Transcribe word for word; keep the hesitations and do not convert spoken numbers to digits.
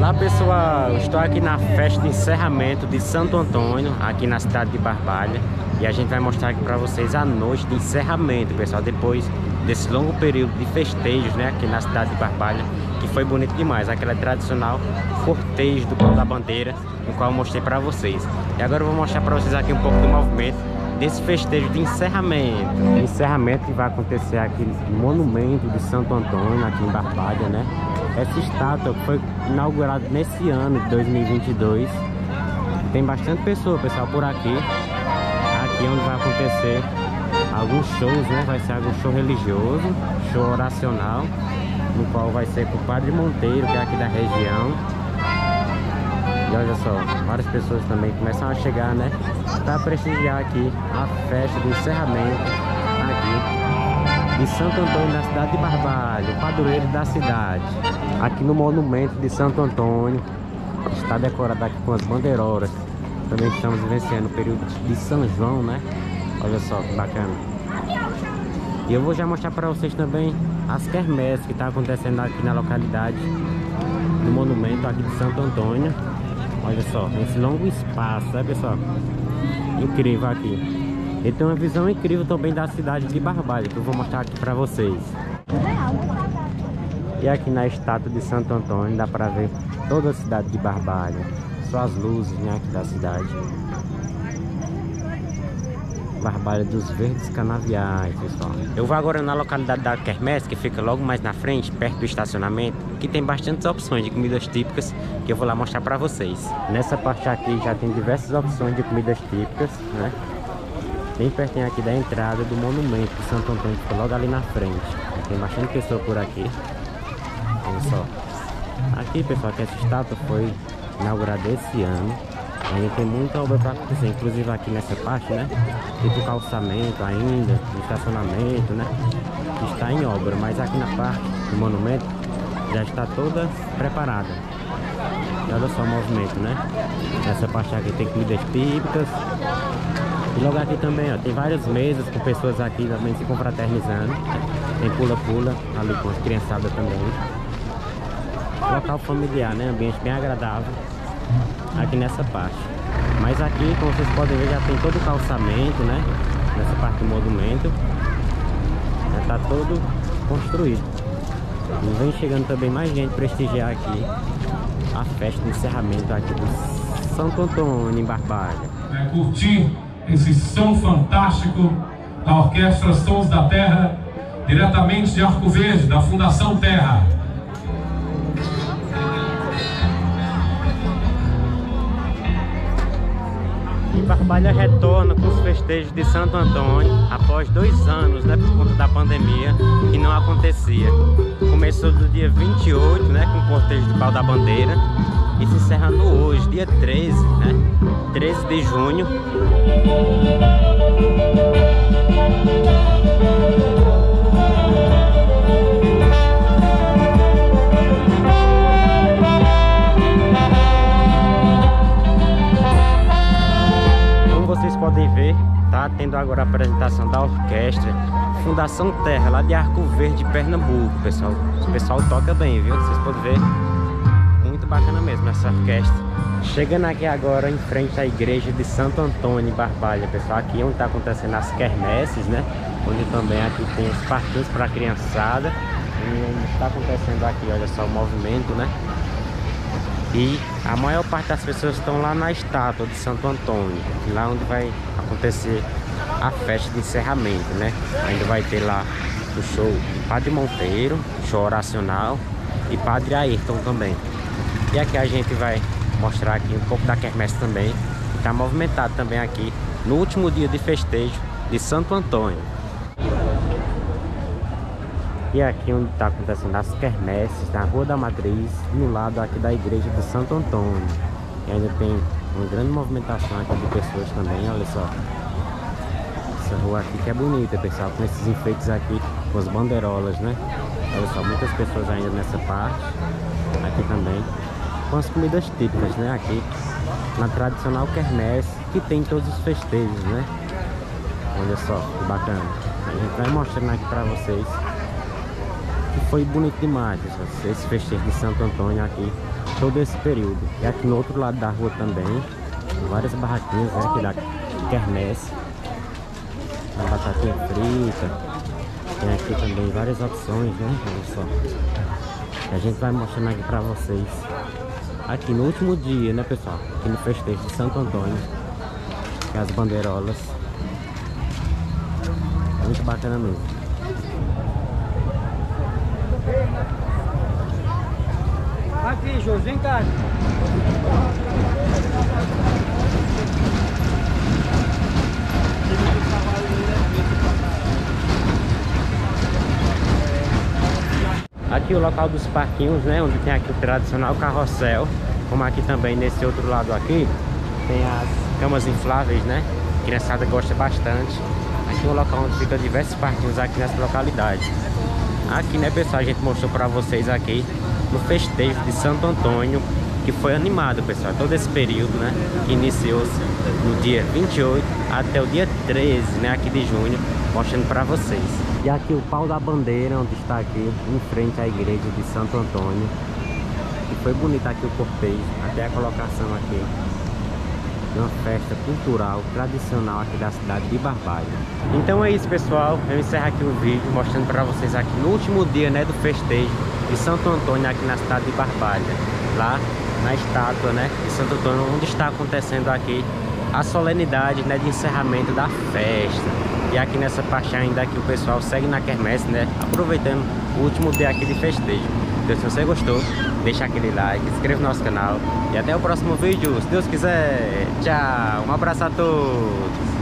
Olá pessoal, estou aqui na festa de encerramento de Santo Antônio, aqui na cidade de Barbalha. E a gente vai mostrar aqui para vocês a noite de encerramento, pessoal, depois desse longo período de festejos, né, aqui na cidade de Barbalha, que foi bonito demais, aquela tradicional cortejo do Pau da Bandeira, no qual eu mostrei para vocês. E agora eu vou mostrar para vocês aqui um pouco do movimento desse festejo de encerramento. O encerramento que vai acontecer aqui no monumento de Santo Antônio, aqui em Barbalha, né? Essa estátua foi inaugurada nesse ano de dois mil e vinte e dois. Tem bastante pessoa, pessoal, por aqui. Aqui é onde vai acontecer alguns shows, né? Vai ser algum show religioso, show oracional, no qual vai ser com o Padre Monteiro, que é aqui da região. E olha só, várias pessoas também começam a chegar, né? Para prestigiar aqui a festa de encerramento aqui de Santo Antônio, na cidade de Barbalha, o padroeiro da cidade. Aqui no monumento de Santo Antônio, está decorado aqui com as bandeirolas. Também estamos vivenciando o período de São João, né? Olha só que bacana. E eu vou já mostrar para vocês também as quermesses que está acontecendo aqui na localidade do monumento aqui de Santo Antônio. Olha só, esse longo espaço, né, pessoal? Incrível aqui. E tem uma visão incrível também da cidade de Barbalha, que eu vou mostrar aqui para vocês. E aqui na estátua de Santo Antônio dá para ver toda a cidade de Barbalha. Só as luzes, né, aqui da cidade. Barbalha dos Verdes Canaviais, pessoal. Eu vou agora na localidade da Quermesse, que fica logo mais na frente, perto do estacionamento, que tem bastantes opções de comidas típicas, que eu vou lá mostrar para vocês. Nessa parte aqui já tem diversas opções de comidas típicas, né? Bem pertinho aqui da entrada do monumento de Santo Antônio, que fica logo ali na frente. Tem bastante pessoa por aqui. Olha só. Aqui, pessoal, que essa estátua foi inaugurada esse ano. Ainda tem muita obra para acontecer, inclusive aqui nessa parte, né? Tem o calçamento ainda, o estacionamento, né? Que está em obra, mas aqui na parte do monumento já está toda preparada. E olha só o movimento, né? Nessa parte aqui tem comidas típicas. E logo aqui também, ó, tem várias mesas com pessoas aqui também se confraternizando. Tem pula-pula ali com as criançadas também. Local familiar, né? Ambiente bem agradável aqui nessa parte. Mas aqui, como vocês podem ver, já tem todo o calçamento, né? Nessa parte do monumento já está todo construído. E vem chegando também mais gente prestigiar aqui a festa de encerramento aqui do Santo Antônio, em Barbalha. É, curtir esse som fantástico da Orquestra Sons da Terra, diretamente de Arco Verde, da Fundação Terra. Barbalha retorna com os festejos de Santo Antônio após dois anos, né, por conta da pandemia, que não acontecia. Começou do dia vinte e oito, né, com o cortejo do Pau da Bandeira, e se encerrando hoje, dia treze, né, treze de junho. Vocês podem ver, tá tendo agora a apresentação da orquestra Fundação Terra, lá de Arco Verde, Pernambuco, pessoal. O pessoal toca bem, viu? Vocês podem ver, muito bacana mesmo essa orquestra. Chegando aqui agora em frente à igreja de Santo Antônio, em Barbalha, pessoal. Aqui onde está acontecendo as quermesses, né? Onde também aqui tem os parquinhos para a criançada. E onde está acontecendo aqui, olha só o movimento, né? E a maior parte das pessoas estão lá na estátua de Santo Antônio, lá onde vai acontecer a festa de encerramento, né? Ainda vai ter lá o show de Padre Monteiro, show oracional, e Padre Ayrton também. E aqui a gente vai mostrar aqui um pouco da quermesse também, que está movimentado também aqui no último dia de festejo de Santo Antônio. E aqui onde está acontecendo as quermesses, na Rua da Matriz, no lado aqui da igreja de Santo Antônio. E ainda tem uma grande movimentação aqui de pessoas também, olha só. Essa rua aqui que é bonita, pessoal, com esses enfeites aqui, com as bandeirolas, né? Olha só, muitas pessoas ainda nessa parte, aqui também, com as comidas típicas, né? Aqui, na tradicional quermesse, que tem todos os festejos, né? Olha só, que bacana. A gente vai mostrando aqui pra vocês E foi bonito demais, pessoal, esse festejo de Santo Antônio aqui, todo esse período. E aqui no outro lado da rua também, várias barraquinhas, né, aqui da quermesse. A batatinha frita. Tem aqui também várias opções, né? Olha só. E a gente vai mostrando aqui pra vocês. Aqui no último dia, né, pessoal? Aqui no festejo de Santo Antônio. Que é as bandeirolas. Muito bacana mesmo. Aqui, Jorge, vem cá. Aqui o local dos parquinhos, né? Onde tem aqui o tradicional carrossel. Como aqui também, nesse outro lado aqui, tem as camas infláveis, né? A criançada gosta bastante. Aqui é um local onde fica diversos parquinhos aqui nessa localidade. Aqui, né, pessoal, a gente mostrou pra vocês aqui no festejo de Santo Antônio, que foi animado, pessoal, todo esse período, né? Que iniciou-se no dia vinte e oito até o dia treze, né? Aqui de junho, mostrando pra vocês. E aqui o pau da bandeira, onde está aqui, em frente à igreja de Santo Antônio. E foi bonito aqui o cortejo, até a colocação aqui de uma festa cultural, tradicional aqui da cidade de Barbalha. Então é isso, pessoal, eu encerro aqui o vídeo mostrando para vocês aqui no último dia, né, do festejo de Santo Antônio aqui na cidade de Barbalha, lá na estátua, né, de Santo Antônio, onde está acontecendo aqui a solenidade, né, de encerramento da festa. E aqui nessa parte ainda aqui o pessoal segue na quermesse, né, aproveitando o último dia aqui de festejo. Então, se você gostou, deixa aquele like, se inscreva no nosso canal e até o próximo vídeo, se Deus quiser. Tchau, um abraço a todos.